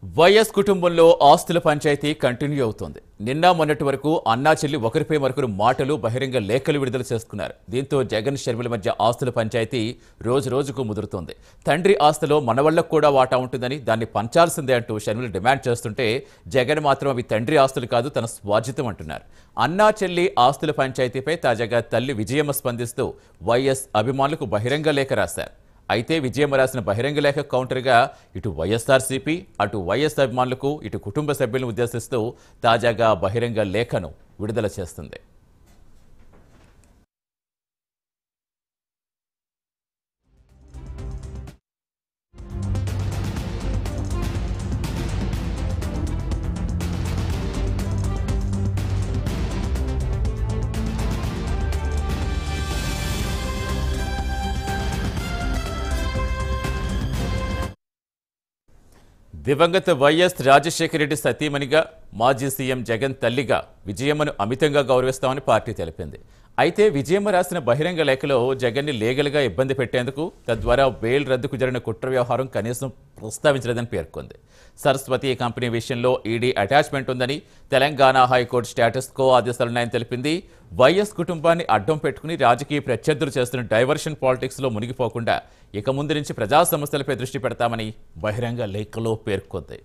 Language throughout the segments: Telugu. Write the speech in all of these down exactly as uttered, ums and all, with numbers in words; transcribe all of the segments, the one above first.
వైఎస్ కుటుంబంలో ఆస్తుల పంచాయతీ కంటిన్యూ అవుతోంది. నిన్న మొన్నటి వరకు అన్నా చెల్లి ఒకరిపై మరొకరు మాటలు బహిరంగ లేఖలు విడుదల చేసుకున్నారు. దీంతో జగన్ షర్మిల మధ్య ఆస్తుల పంచాయతీ రోజు రోజుకు ముదురుతోంది. తండ్రి ఆస్తిలో మనవళ్లకు కూడా వాటా ఉంటుందని, దాన్ని పంచాల్సిందే అంటూ షర్మిల డిమాండ్ చేస్తుంటే జగన్ మాత్రం అవి తండ్రి ఆస్తులు కాదు, తన స్వార్జితం అంటున్నారు. అన్నా చెల్లి ఆస్తుల పంచాయతీపై తాజాగా తల్లి విజయమ్మ స్పందిస్తూ వైఎస్ అభిమానులకు బహిరంగ లేఖ రాశారు. అయితే విజయమ్మ రాసిన బహిరంగ లేఖ కౌంటర్గా ఇటు వైఎస్ఆర్సీపీ, అటు వైఎస్ అభిమానులకు, ఇటు కుటుంబ సభ్యులను ఉద్దేశిస్తూ తాజాగా బహిరంగ లేఖను విడుదల చేస్తుంది. దివంగత వైఎస్ రాజశేఖర రెడ్డి సతీమణిగా, మాజీ సీఎం జగన్ తల్లిగా విజయమ్మను అమితంగా గౌరవిస్తామని పార్టీ తెలిపింది. అయితే విజయమ్మ రాసిన బహిరంగ లేఖలో జగన్ని లీగల్గా ఇబ్బంది పెట్టేందుకు, తద్వారా బెయిల్ రద్దుకు జరిగిన కుట్ర వ్యవహారం కనీసం ప్రస్తావించలేదని పేర్కొంది. సరస్వతి కంపెనీ విషయంలో ఈడీ అటాచ్మెంట్ ఉందని, తెలంగాణ హైకోర్టు స్టేటస్ కో ఆదేశాలున్నాయని తెలిపింది. వైఎస్ కుటుంబాన్ని అడ్డం పెట్టుకుని రాజకీయ ప్రత్యర్థులు చేస్తున్న డైవర్షన్ పాలిటిక్స్లో మునిగిపోకుండా ఇక ముందు నుంచి ప్రజా సమస్యలపై దృష్టి పెడతామని బహిరంగ లేఖలో పేర్కొంది.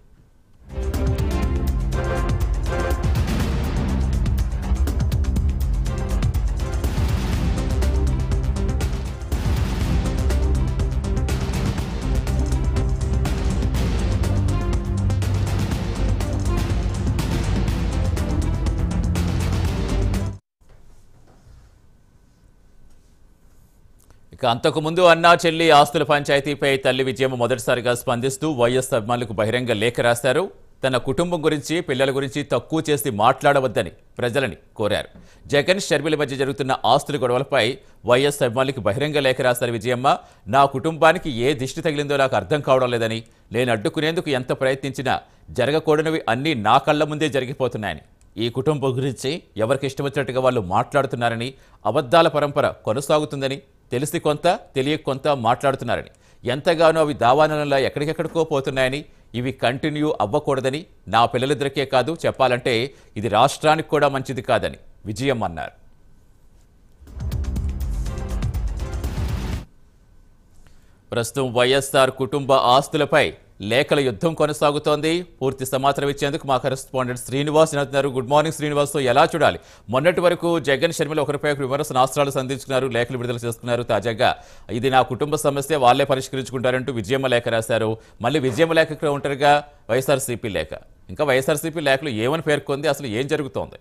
ఇక అంతకుముందు అన్నా చెల్లి ఆస్తుల పంచాయతీపై తల్లి విజయమ్మ మొదటిసారిగా స్పందిస్తూ వైఎస్ అభిమానులకు బహిరంగ లేఖ రాశారు. తన కుటుంబం గురించి, పిల్లల గురించి తక్కువ చేసి మాట్లాడవద్దని ప్రజలని కోరారు. జగన్ షర్మిల మధ్య జరుగుతున్న ఆస్తుల గొడవలపై వైఎస్ అభిమానులకు బహిరంగ లేఖ రాశారు విజయమ్మ. నా కుటుంబానికి ఏ దిష్టి తగిలిందో నాకు అర్థం కావడం లేదని, నేను అడ్డుకునేందుకు ఎంత ప్రయత్నించినా జరగకూడనివి అన్నీ నా కళ్ల ముందే జరిగిపోతున్నాయని, ఈ కుటుంబం గురించి ఎవరికి ఇష్టం వచ్చినట్టుగా వాళ్ళు మాట్లాడుతున్నారని, అబద్ధాల పరంపర కొనసాగుతుందని, తెలిసి కొంత తెలియక కొంత మాట్లాడుతున్నారని, ఎంతగానో అవి దావానలా ఎక్కడికెక్కడికో పోతున్నాయని, ఇవి కంటిన్యూ అవ్వకూడదని, నా పిల్లలిద్దరికే కాదు చెప్పాలంటే ఇది రాష్ట్రానికి కూడా మంచిది కాదని విజయమ్మ అన్నారు. ప్రస్తుతం వైఎస్ఆర్ కుటుంబ ఆస్తులపై లేఖల యుద్ధం కొనసాగుతోంది. పూర్తి సమాచారం ఇచ్చేందుకు మా కరెస్పాండెంట్ శ్రీనివాస్ నడుతున్నారు. Good morning Srinivas. తో ఎలా చూడాలి? మొన్నటి వరకు జగన్ షర్మిల ఒకరిపై ఒకరు విమర్శనాస్త్రాలు సంధించుకున్నారు, లేఖలు విడుదల చేసుకున్నారు. తాజాగా ఇది నా కుటుంబ సమస్య, వాళ్ళే పరిష్కరించుకుంటారంటూ విజయమ్మ లేఖ రాశారు. మళ్ళీ విజయమ్మ లేఖ ఒంటరిగా వైఎస్ఆర్సీపీ లేఖ, ఇంకా వైఎస్ఆర్సీపీ లేఖలు ఏమని పేర్కొంది, అసలు ఏం జరుగుతోంది?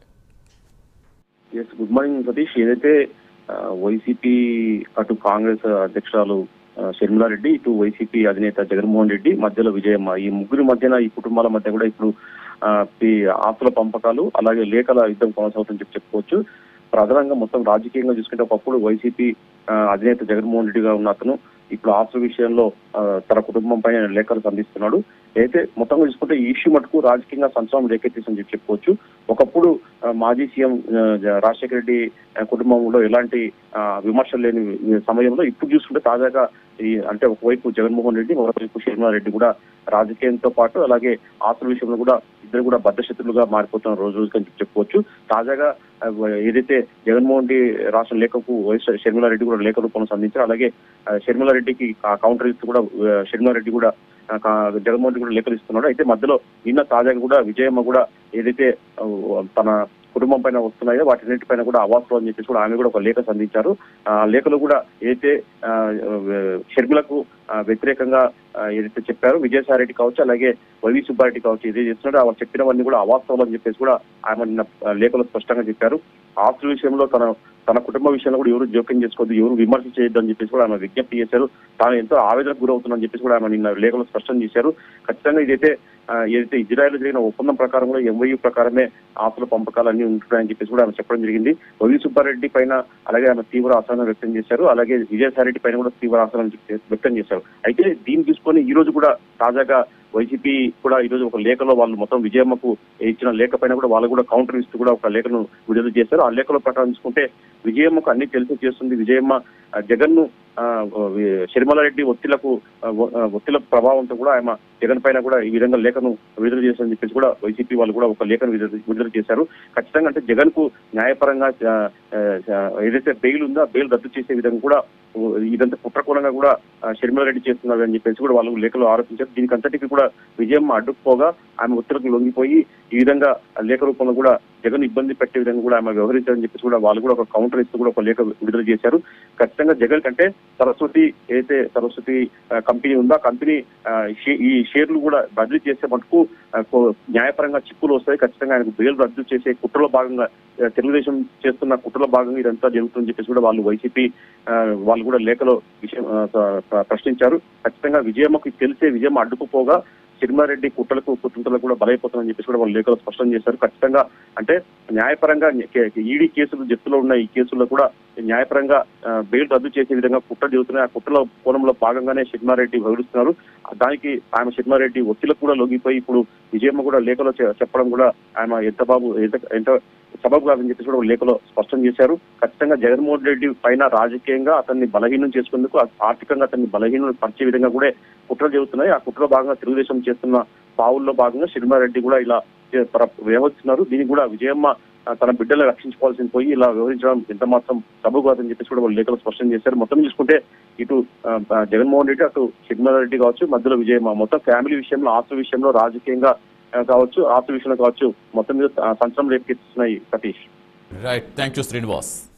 Good morning Satish. ఏదైతే వైసీపీ అటు కాంగ్రెస్ అధ్యక్షురాలు షర్మిలారెడ్డి, ఇటు వైసీపీ అధినేత జగన్మోహన్ రెడ్డి, మధ్యలో విజయమ్మ, ఈ ముగ్గురి మధ్యన, ఈ కుటుంబాల మధ్య కూడా ఇప్పుడు ఆస్తుల పంపకాలు అలాగే లేఖల యుద్ధం కొనసాగుతుందని చెప్పి చెప్పుకోవచ్చు. ప్రధానంగా మొత్తం రాజకీయంగా చూసుకుంటే ఒకప్పుడు వైసీపీ అధినేత జగన్మోహన్ రెడ్డిగా ఉన్న అతను ఇప్పుడు ఆస్తుల విషయంలో తన కుటుంబం పైన లేఖలు సంధిస్తున్నాడు. అయితే మొత్తంగా చూసుకుంటే ఈ ఇష్యూ మటుకు రాజకీయంగా సంచలనం రేకెత్తిందని చెప్పి చెప్పుకోవచ్చు. ఒకప్పుడు మాజీ సీఎం రాజశేఖర రెడ్డి కుటుంబంలో ఎలాంటి విమర్శలు లేని సమయంలో ఇప్పుడు చూసుకుంటే తాజాగా ఈ అంటే ఒకవైపు జగన్మోహన్ రెడ్డి, మరోవైపు షర్మిలారెడ్డి కూడా రాజకీయంతో పాటు అలాగే ఆస్తుల విషయంలో కూడా ఇద్దరు కూడా బద్ధశత్రులుగా మారిపోతున్న రోజు రోజుకి అని చెప్పి చెప్పుకోవచ్చు. తాజాగా ఏదైతే జగన్మోహన్ రెడ్డి రాష్ట్ర లేఖకు వైఎస్ షర్మిలారెడ్డి కూడా లేఖ రూపంలో సంధించారు. అలాగే షర్మిలారెడ్డికి కౌంటర్ ఇస్తూ కూడా షర్మిలారెడ్డి కూడా జగన్మోహన్ రెడ్డి కూడా లేఖలు ఇస్తున్నాడు. అయితే మధ్యలో నిన్న తాజాగా కూడా విజయమ్మ కూడా ఏదైతే తన కుటుంబం పైన వస్తున్నాయో వాటిన్నిటిపైన కూడా అవాస్తులు అని చెప్పేసి కూడా ఆమె కూడా ఒక లేఖ సంధించారు. ఆ లేఖలు కూడా ఏదైతే షర్మిలకు వ్యతిరేకంగా ఏదైతే చెప్పారో విజయసాయి రెడ్డి కావచ్చు, అలాగే వైవి సుబ్బారెడ్డి కావచ్చు, ఏదైతే చేస్తున్నారో వాళ్ళు చెప్పినవన్నీ కూడా అవాస్తవాలు అని చెప్పేసి కూడా ఆమె నిన్న లేఖలో స్పష్టంగా చెప్పారు. ఆస్తుల విషయంలో తన తన కుటుంబ విషయంలో కూడా ఎవరు జోక్యం చేసుకోవద్దు, ఎవరు విమర్శ చేయొద్దు అని చెప్పేసి కూడా ఆమె విజ్ఞప్తి చేశారు. తాను ఎంతో ఆవేదనకు గురవుతుందని చెప్పేసి కూడా ఆమె నిన్న లేఖలో స్పష్టం చేశారు. ఖచ్చితంగా ఇదైతే ఏదైతే ఇజ్రాయెల్ జరిగిన ఒప్పందం ప్రకారం కూడా ఎంవైయూ ప్రకారమే ఆస్తుల పంపకాలన్నీ ఉంటున్నాయని చెప్పేసి కూడా ఆమె చెప్పడం జరిగింది. వైవి సుబ్బారెడ్డి పైన అలాగే ఆమె తీవ్ర అసహనం వ్యక్తం చేశారు. అలాగే విజయసాయి రెడ్డి పైన కూడా తీవ్ర అసహనం వ్యక్తం చేశారు. అయితే దీన్ని తీసుకొని ఈ రోజు కూడా తాజాగా వైసీపీ కూడా ఈ రోజు ఒక లేఖలో వాళ్ళు మొత్తం విజయమ్మకు ఇచ్చిన లేఖ పైన కూడా వాళ్ళు కూడా కౌంటర్ ఇస్తూ కూడా ఒక లేఖను విడుదల చేశారు. ఆ లేఖలో ప్రకారం చూసుకుంటే విజయమ్మకు అన్ని తెలిసి చేస్తుంది, విజయమ్మ జగన్ ను షర్మిలారెడ్డి ఒత్తిళ్లకు ఒత్తిళ్ల ప్రభావంతో కూడా ఆమె జగన్ పైన కూడా ఈ విధంగా లేఖను విడుదల చేశారని చెప్పేసి కూడా వైసీపీ వాళ్ళు కూడా ఒక లేఖను విడుదల చేశారు. ఖచ్చితంగా అంటే జగన్ కు న్యాయపరంగా ఏదైతే బెయిల్ ఉందో ఆ బెయిల్ రద్దు చేసే విధంగా కూడా ఇదంతా కుట్రకోణంగా కూడా షర్మిలారెడ్డి చేస్తున్నారు అని చెప్పేసి కూడా వాళ్ళు లేఖలు ఆరోపించారు. దీనికి అంతటికి కూడా విజయం అడ్డుకుపోగా ఆమె ఒత్తిడికి లొంగిపోయి ఈ విధంగా లేఖ రూపంలో కూడా జగన్ ఇబ్బంది పెట్టే విధంగా కూడా ఆమె వ్యవహరించారని చెప్పేసి కూడా వాళ్ళు కూడా ఒక కౌంటర్ ఇస్తూ కూడా ఒక లేఖ విడుదల చేశారు. ఖచ్చితంగా జగన్ కంటే సరస్వతి ఏదైతే సరస్వతి కంపెనీ ఉందో ఆ కంపెనీ ఈ షేర్లు కూడా బదిలీ చేసే మటుకు న్యాయపరంగా చిక్కులు వస్తాయి. ఖచ్చితంగా ఆయనకు బెయిల్ రద్దు చేసే కుట్రలో భాగంగా తెలుగుదేశం చేస్తున్న కుట్రలో భాగంగా ఇదంతా జరుగుతుందని చెప్పేసి కూడా వాళ్ళు వైసీపీ వాళ్ళు కూడా లేఖలో విషయం ప్రశ్నించారు. ఖచ్చితంగా విజయమ్మకి తెలిసే విజయం అడ్డుకుపోగా షర్మిలారెడ్డి కుట్రలకు కుట్రలకు కూడా బలైపోతుందని చెప్పేసి కూడా వాళ్ళు లేఖలో స్పష్టం చేశారు. ఖచ్చితంగా అంటే న్యాయపరంగా ఈడీ కేసులు జప్తులో ఉన్న ఈ కేసుల్లో కూడా న్యాయపరంగా బెయిల్ రద్దు చేసే విధంగా కుట్ర జరుగుతున్నాయి. ఆ కుట్రలో కోణంలో భాగంగానే షర్మిలారెడ్డి వివరిస్తున్నారు. దానికి ఆమె షర్మిలారెడ్డి ఒత్తిళ్లకు కూడా లొంగిపోయి ఇప్పుడు విజయమ్మ కూడా లేఖలో చెప్పడం కూడా ఆమె ఎంత బాబు ఎంత ఎంత సబబు కాదని చెప్పేసి కూడా లేఖలో స్పష్టం చేశారు. ఖచ్చితంగా జగన్మోహన్ రెడ్డి పైన రాజకీయంగా అతన్ని బలహీనం చేసుకునేందుకు ఆర్థికంగా అతన్ని బలహీనం పరిచే విధంగా కూడా కుట్రలు జరుగుతున్నాయి. ఆ కుట్రలో భాగంగా తెలుగుదేశం చేస్తున్న పావుల్లో భాగంగా షర్మిలారెడ్డి కూడా ఇలా వ్యవహరిస్తున్నారు. దీనికి కూడా విజయమ్మ తన బిడ్డలు రక్షించుకోవాల్సింది పోయి ఇలా వ్యవహరించడం ఎంత మాత్రం సబబు కాదని చెప్పేసి కూడా వాళ్ళు లేఖలు స్పష్టం చేశారు. మొత్తం చూసుకుంటే ఇటు జగన్మోహన్ రెడ్డి అటు షర్మిలారెడ్డి కావచ్చు, మధ్యలో విజయమ్మ మొత్తం ఫ్యామిలీ విషయంలో ఆస్తి విషయంలో రాజకీయంగా కావచ్చు ఆస్తి విషయంలో కావచ్చు మొత్తం మీద సంచలనం రేపుకెత్తుతున్నాయి. Satish. Right, thank you Srinivas.